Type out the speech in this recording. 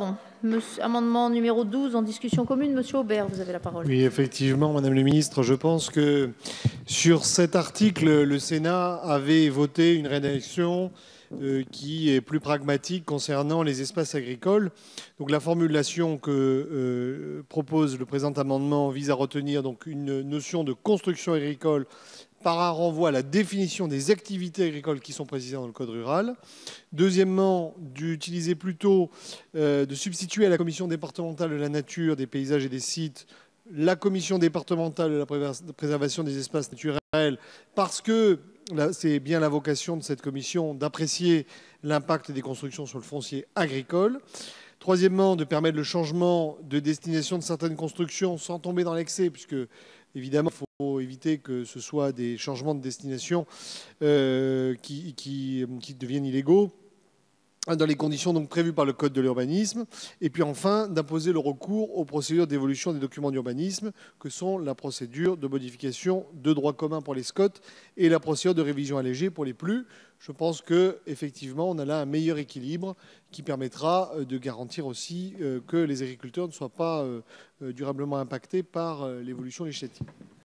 Amendement numéro 12 en discussion commune. Monsieur Aubert, vous avez la parole. Oui, effectivement, Madame le Ministre, je pense que sur cet article, le Sénat avait voté une rédaction qui est plus pragmatique concernant les espaces agricoles. Donc la formulation que propose le présent amendement vise à retenir donc une notion de construction agricole par un renvoi à la définition des activités agricoles qui sont précisées dans le code rural. Deuxièmement, d'utiliser plutôt, de substituer à la commission départementale de la nature, des paysages et des sites la commission départementale de la préservation des espaces naturels, parce que c'est bien la vocation de cette commission d'apprécier l'impact des constructions sur le foncier agricole. Troisièmement, de permettre le changement de destination de certaines constructions sans tomber dans l'excès, puisque évidemment, il faut éviter que ce soit des changements de destination qui deviennent illégaux dans les conditions donc prévues par le Code de l'urbanisme. Et puis enfin, d'imposer le recours aux procédures d'évolution des documents d'urbanisme, que sont la procédure de modification de droit commun pour les SCOT et la procédure de révision allégée pour les PLU. Je pense qu'effectivement, on a là un meilleur équilibre qui permettra de garantir aussi que les agriculteurs ne soient pas durablement impactés par l'évolution législative.